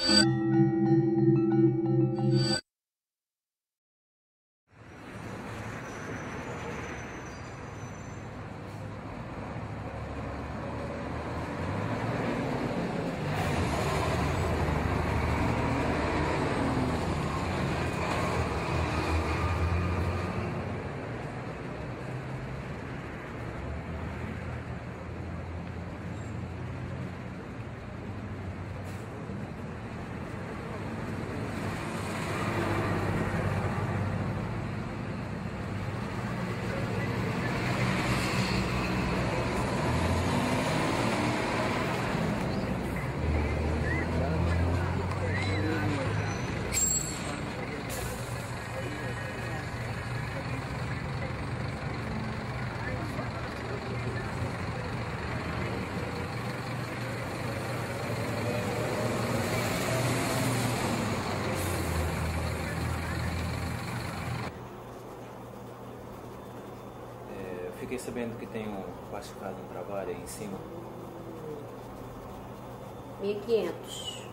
Fiquei sabendo que tem classificado um trabalho aí em cima. 1.500.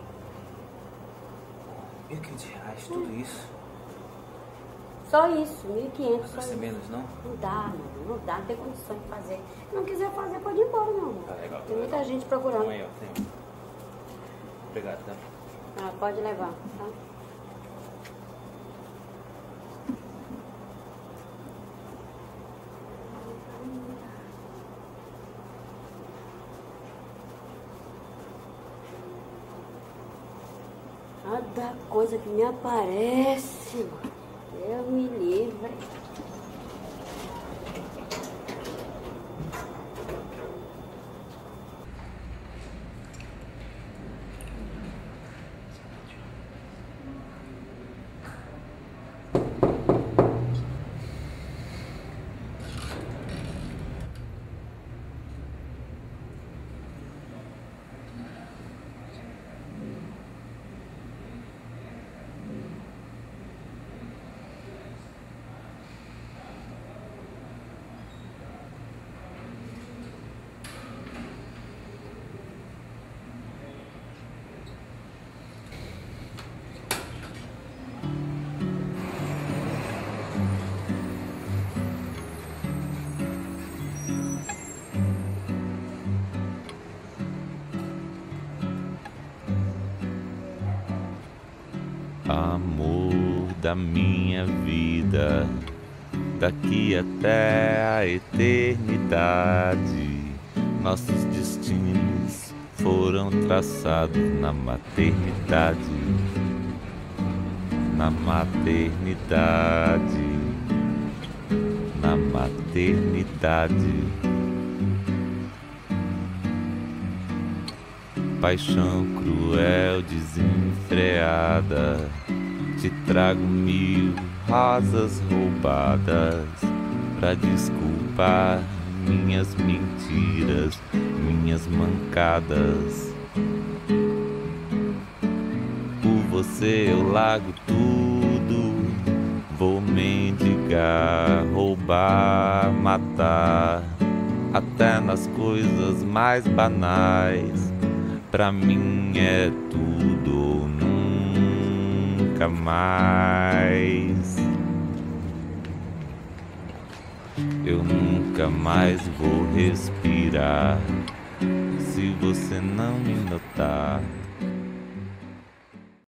R$1.500, tudo isso? Só isso, 1.500. Vai ser menos, não? Não dá, não dá, não tem condição de fazer. Se não quiser fazer, pode ir embora, não. Tá legal. Tem muita gente procurando. Então aí, ó, tem. Obrigado, tá? Ah, pode levar, tá? Cada coisa que me aparece, mano. Deus me livre. Amor da minha vida, daqui até a eternidade, nossos destinos foram traçados na maternidade, na maternidade, na maternidade. Paixão cruel, desenfreada, te trago 1000 rosas roubadas pra desculpar minhas mentiras, minhas mancadas. Por você eu largo tudo, vou mendigar, roubar, matar, até nas coisas mais banais. Pra mim é tudo ou nunca mais. Eu nunca mais vou respirar se você não me notar.